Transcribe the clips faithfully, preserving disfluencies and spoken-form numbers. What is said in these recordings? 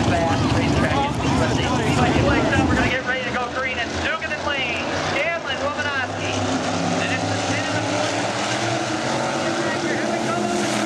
fast racetrack. But the speedway legs up, we're going to get ready to go green. It's Dugan and Lee, Scanlon, Romanowski. And it's the spin of the forty. Here we go.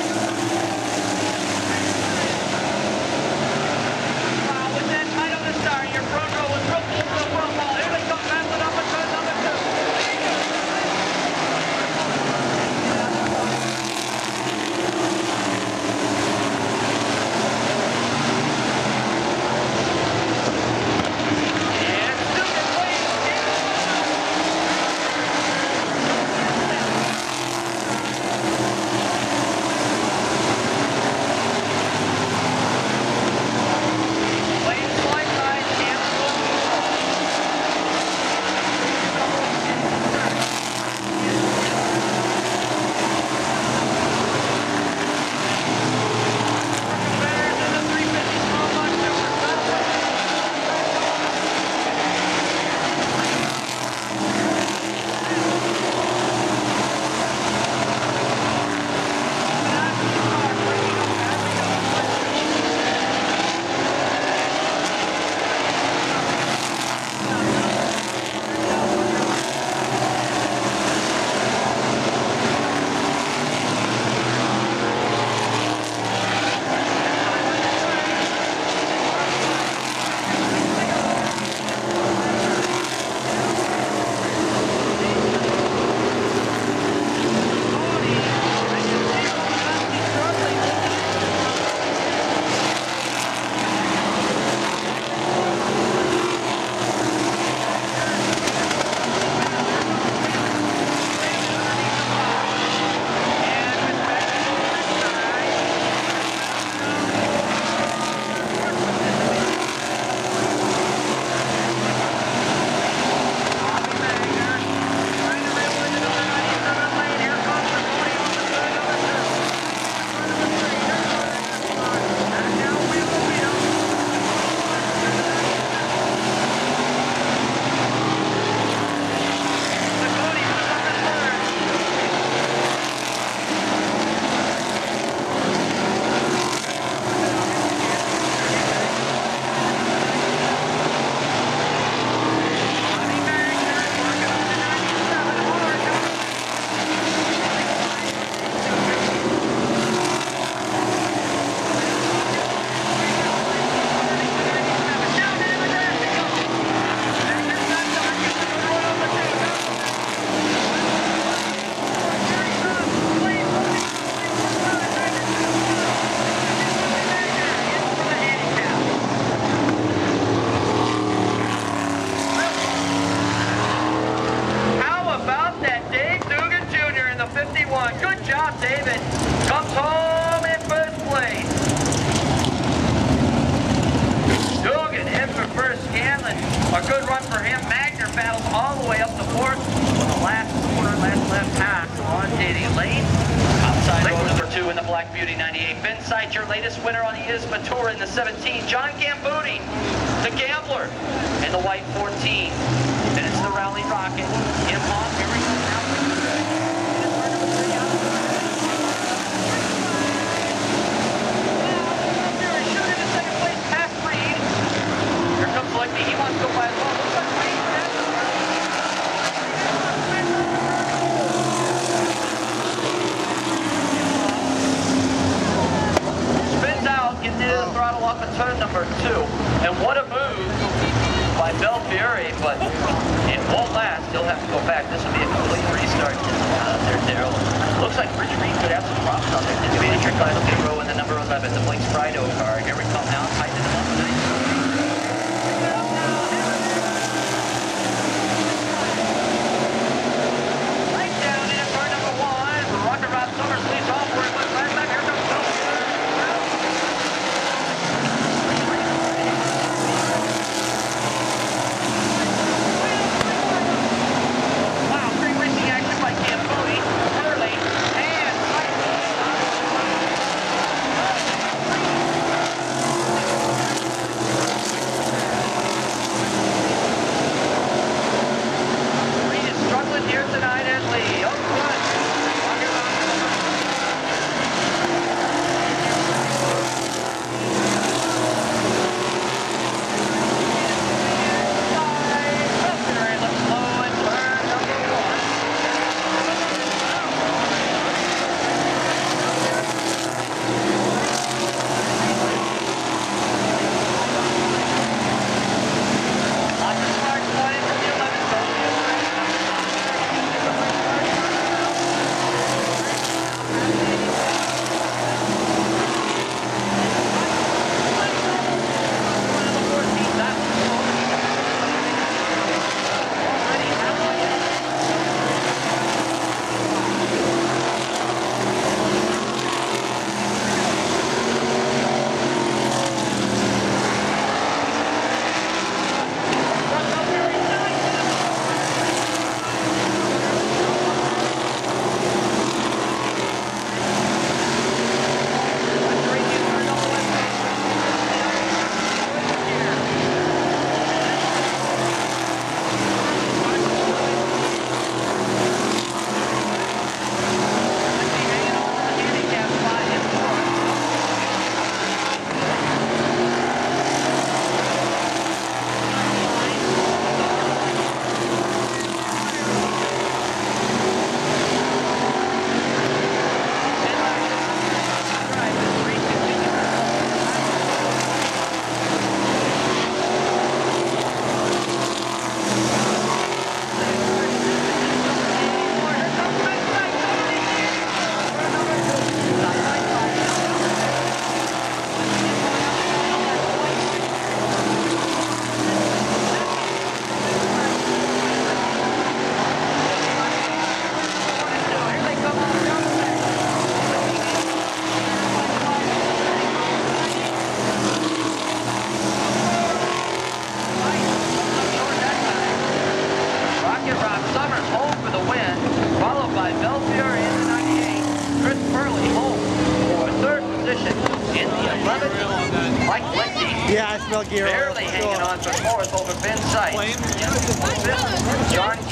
Wow, with that tight on the start, your front row was real close to the front wall. Here we go, rattling up and turn number two. Good job, David. Comes home in first place. Dugan in for first. Scanlon, a good run for him. Magner battles all the way up to fourth. With the last quarter, last left half on Dating Lane. Outside row number two in the Black Beauty ninety-eight. Ben Sight, your latest winner on the I S M A Tour in the seventeen. John Gambuti, the Gambler, in the white fourteen. And it's the Rally Rocket. Him off. Here we go now. Like me, he wants to go by as well. Looks like Wayne spins out, gets into the throttle off of turn number two. And what a move by Belfiore, but it won't last. He'll have to go back. This will be a complete restart uh, there, Daryl. Looks like Rich Reed could have some problems on there. Didn't be your final pit row in the number eleven, the Blake Sprido car. Here we come now. Tighten him up with it. gear. Barely hanging on for fourth over Ben Sight. Fifth, John